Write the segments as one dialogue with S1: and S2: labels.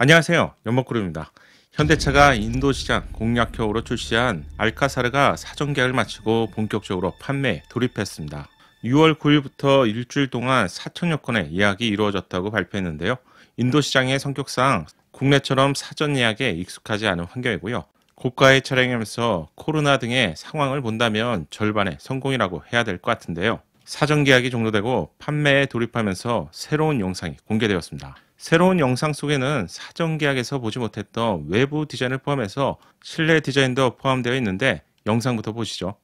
S1: 안녕하세요. 연목그룹입니다. 현대차가 인도 시장 공략형으로 출시한 알카사르가 사전 계약을 마치고 본격적으로 판매에 돌입했습니다. 6월 9일부터 일주일 동안 4천여 건의 예약이 이루어졌다고 발표했는데요. 인도 시장의 성격상 국내처럼 사전 예약에 익숙하지 않은 환경이고요. 고가의 차량이면서 코로나 등의 상황을 본다면 절반의 성공이라고 해야 될 것 같은데요. 사전 계약이 종료되고 판매에 돌입하면서 새로운 영상이 공개되었습니다. 새로운 영상 속에는 사전 계약에서 보지 못했던 외부 디자인을 포함해서 실내 디자인도 포함되어 있는데 영상부터 보시죠.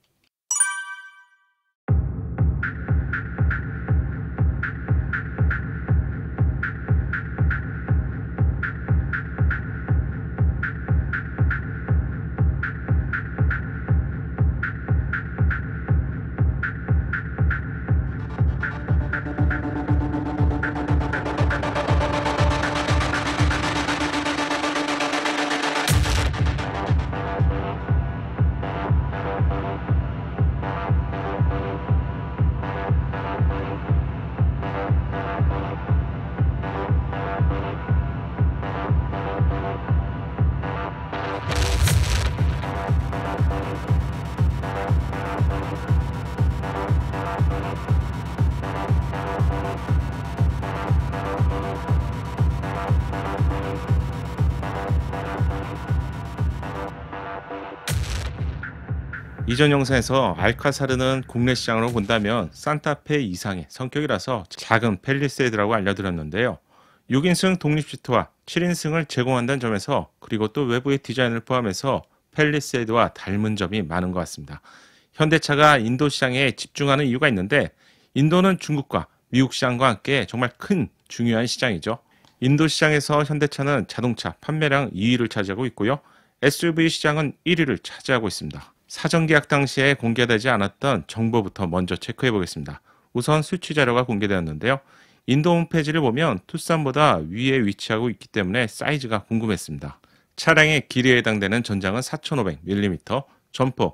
S1: 이전 영상에서 알카사르는 국내 시장으로 본다면 산타페 이상의 성격이라서 작은 팰리세이드라고 알려드렸는데요. 6인승 독립시트와 7인승을 제공한다는 점에서 그리고 또 외부의 디자인을 포함해서 팰리세이드와 닮은 점이 많은 것 같습니다. 현대차가 인도 시장에 집중하는 이유가 있는데 인도는 중국과 미국 시장과 함께 정말 큰 중요한 시장이죠. 인도 시장에서 현대차는 자동차 판매량 2위를 차지하고 있고요. SUV 시장은 1위를 차지하고 있습니다. 사전 계약 당시에 공개되지 않았던 정보부터 먼저 체크해 보겠습니다. 우선 수치 자료가 공개되었는데요. 인도 홈페이지를 보면 투싼보다 위에 위치하고 있기 때문에 사이즈가 궁금했습니다. 차량의 길이에 해당되는 전장은 4500mm, 전폭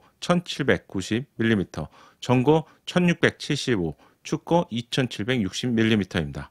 S1: 1790mm, 전고 1675, 축고 2760mm입니다.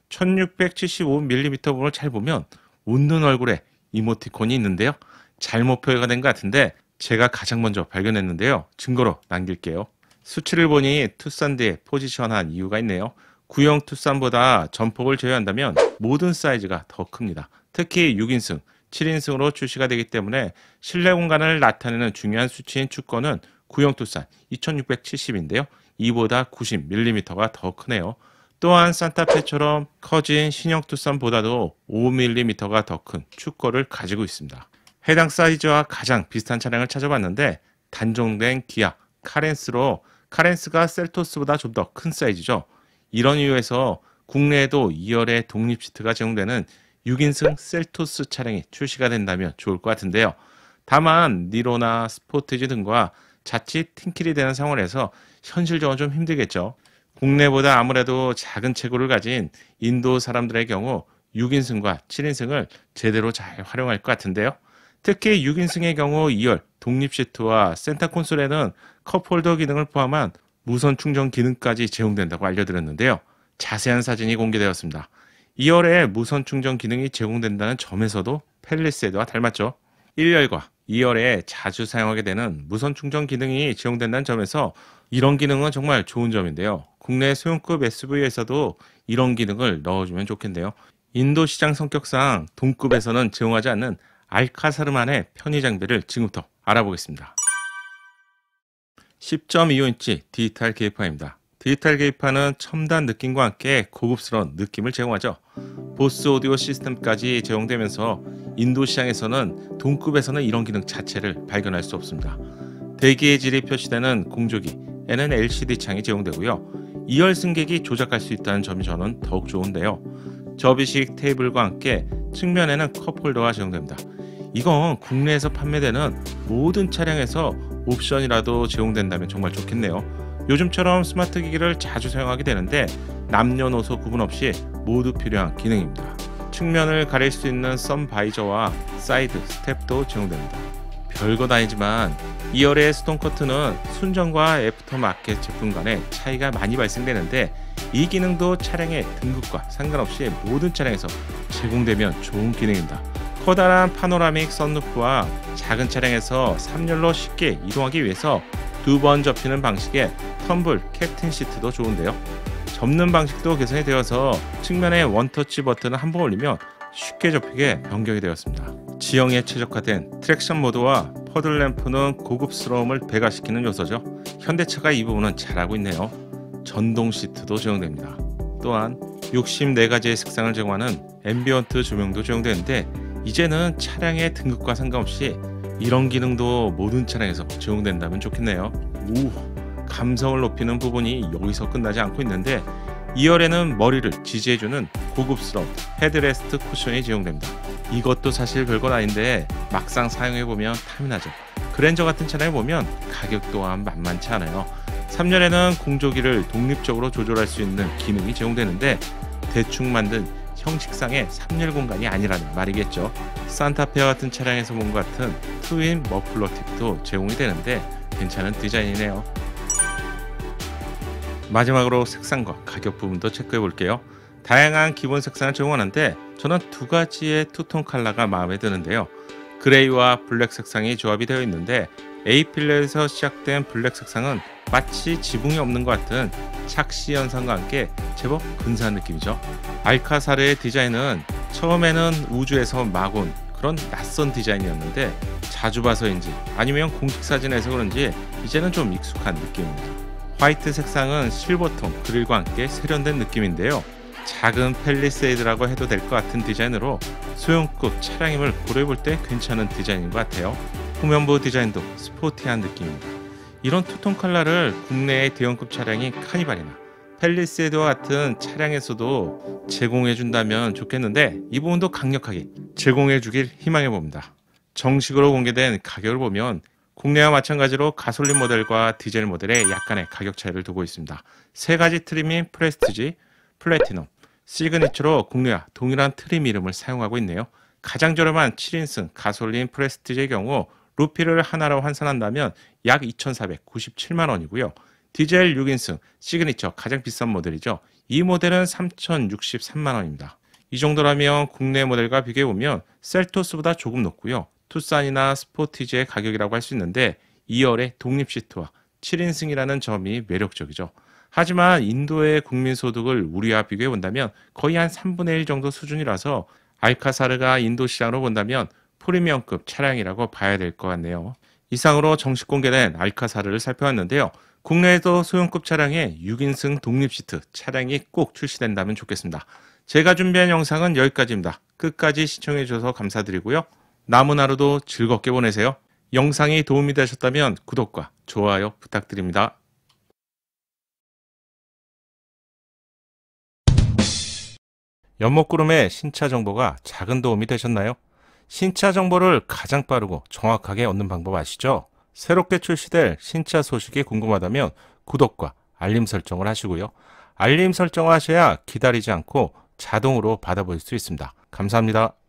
S1: 1675mm 부분을 잘 보면 웃는 얼굴에 이모티콘이 있는데요. 잘못 표기가 된 것 같은데 제가 가장 먼저 발견했는데요. 증거로 남길게요. 수치를 보니 투싼 뒤에 포지션한 이유가 있네요. 구형 투싼보다 전폭을 제외한다면 모든 사이즈가 더 큽니다. 특히 6인승, 7인승으로 출시가 되기 때문에 실내 공간을 나타내는 중요한 수치인 축거는 구형 투싼 2670인데요. 이보다 90mm가 더 크네요. 또한 산타페처럼 커진 신형 투싼보다도 5mm가 더 큰 축거를 가지고 있습니다. 해당 사이즈와 가장 비슷한 차량을 찾아봤는데 단종된 기아 카렌스로 카렌스가 셀토스보다 좀 더 큰 사이즈죠. 이런 이유에서 국내에도 2열의 독립 시트가 제공되는 6인승 셀토스 차량이 출시가 된다면 좋을 것 같은데요. 다만 니로나 스포티지 등과 자칫 팀킬이 되는 상황에서 현실적으로 좀 힘들겠죠. 국내보다 아무래도 작은 체구를 가진 인도 사람들의 경우 6인승과 7인승을 제대로 잘 활용할 것 같은데요. 특히 6인승의 경우 2열 독립 시트와 센터 콘솔에는 컵홀더 기능을 포함한 무선 충전 기능까지 제공된다고 알려드렸는데요. 자세한 사진이 공개되었습니다. 2열에 무선 충전 기능이 제공된다는 점에서도 팰리세이드와 닮았죠. 1열과 2열에 자주 사용하게 되는 무선 충전 기능이 제공된다는 점에서 이런 기능은 정말 좋은 점인데요. 국내 소형급 SUV에서도 이런 기능을 넣어주면 좋겠네요. 인도 시장 성격상 동급에서는 제공하지 않는 알카사르만의 편의 장비를 지금부터 알아보겠습니다. 10.25인치 디지털 계기판입니다. 디지털 계기판은 첨단 느낌과 함께 고급스러운 느낌을 제공하죠. 보스 오디오 시스템까지 제공되면서 인도 시장에서는 동급에서는 이런 기능 자체를 발견할 수 없습니다. 대기의 질이 표시되는 공조기에는 LCD 창이 제공되고요. 2열 승객이 조작할 수 있다는 점이 저는 더욱 좋은데요. 접이식 테이블과 함께 측면에는 컵홀더가 제공됩니다. 이건 국내에서 판매되는 모든 차량에서 옵션이라도 제공된다면 정말 좋겠네요. 요즘처럼 스마트 기기를 자주 사용하게 되는데 남녀노소 구분 없이 모두 필요한 기능입니다. 측면을 가릴 수 있는 선 바이저와 사이드 스텝도 제공됩니다. 별것 아니지만 2열의 수동 커튼은 순정과 애프터 마켓 제품 간의 차이가 많이 발생되는데 이 기능도 차량의 등급과 상관없이 모든 차량에서 제공되면 좋은 기능입니다. 커다란 파노라믹 선루프와 작은 차량에서 3열로 쉽게 이동하기 위해서 2번 접히는 방식의 텀블 캡틴 시트도 좋은데요. 접는 방식도 개선이 되어서 측면에 원터치 버튼을 한 번 올리면 쉽게 접히게 변경이 되었습니다. 지형에 최적화된 트랙션 모드와 퍼즐 램프는 고급스러움을 배가시키는 요소죠. 현대차가 이 부분은 잘하고 있네요. 전동 시트도 제공됩니다. 또한 64가지의 색상을 제공하는 앰비언트 조명도 제공되는데 이제는 차량의 등급과 상관없이 이런 기능도 모든 차량에서 제공된다면 좋겠네요. 감성을 높이는 부분이 여기서 끝나지 않고 있는데 2열에는 머리를 지지해주는 고급스러운 헤드레스트 쿠션이 제공됩니다. 이것도 사실 별건 아닌데 막상 사용해보면 탐이 나죠. 그랜저 같은 차량을 보면 가격 또한 만만치 않아요. 3열에는 공조기를 독립적으로 조절할 수 있는 기능이 제공되는데 대충 만든 형식상의 3열 공간이 아니라는 말이겠죠. 산타페아 같은 차량에서 본 것 같은 트윈 머플러 팁도 제공이 되는데 괜찮은 디자인이네요. 마지막으로 색상과 가격 부분도 체크해 볼게요. 다양한 기본 색상을 제공하는데 저는 두 가지의 투톤 컬러가 마음에 드는데요. 그레이와 블랙 색상이 조합이 되어 있는데 A필러에서 시작된 블랙 색상은 마치 지붕이 없는 것 같은 착시 현상과 함께 제법 근사한 느낌이죠. 알카사르의 디자인은 처음에는 우주에서 막 온 그런 낯선 디자인이었는데 자주 봐서인지 아니면 공식 사진에서 그런지 이제는 좀 익숙한 느낌입니다. 화이트 색상은 실버톤 그릴과 함께 세련된 느낌인데요. 작은 팰리세이드라고 해도 될 것 같은 디자인으로 소형급 차량임을 고려해볼 때 괜찮은 디자인인 것 같아요. 후면부 디자인도 스포티한 느낌입니다. 이런 투톤 컬러를 국내의 대형급 차량인 카니발이나 팰리세이드와 같은 차량에서도 제공해준다면 좋겠는데 이 부분도 강력하게 제공해주길 희망해봅니다. 정식으로 공개된 가격을 보면 국내와 마찬가지로 가솔린 모델과 디젤 모델에 약간의 가격 차이를 두고 있습니다. 세 가지 트림인 프레스티지, 플래티넘, 시그니처로 국내와 동일한 트림 이름을 사용하고 있네요. 가장 저렴한 7인승 가솔린 프레스티지의 경우 루피를 하나로 환산한다면 약 2,497만 원이고요. 디젤 6인승 시그니처 가장 비싼 모델이죠. 이 모델은 3,063만 원입니다. 이 정도라면 국내 모델과 비교해보면 셀토스보다 조금 높고요. 투싼이나 스포티지의 가격이라고 할 수 있는데 2열의 독립 시트와 7인승이라는 점이 매력적이죠. 하지만 인도의 국민 소득을 우리와 비교해 본다면 거의 한 3분의 1 정도 수준이라서 알카사르가 인도 시장으로 본다면 프리미엄급 차량이라고 봐야 될 것 같네요. 이상으로 정식 공개된 알카사르를 살펴봤는데요. 국내에도 소형급 차량에 6인승 독립 시트 차량이 꼭 출시된다면 좋겠습니다. 제가 준비한 영상은 여기까지입니다. 끝까지 시청해 주셔서 감사드리고요. 남은 하루도 즐겁게 보내세요. 영상이 도움이 되셨다면 구독과 좋아요 부탁드립니다. 연목구름의 신차 정보가 작은 도움이 되셨나요? 신차 정보를 가장 빠르고 정확하게 얻는 방법 아시죠? 새롭게 출시될 신차 소식이 궁금하다면 구독과 알림 설정을 하시고요. 알림 설정을 하셔야 기다리지 않고 자동으로 받아볼 수 있습니다. 감사합니다.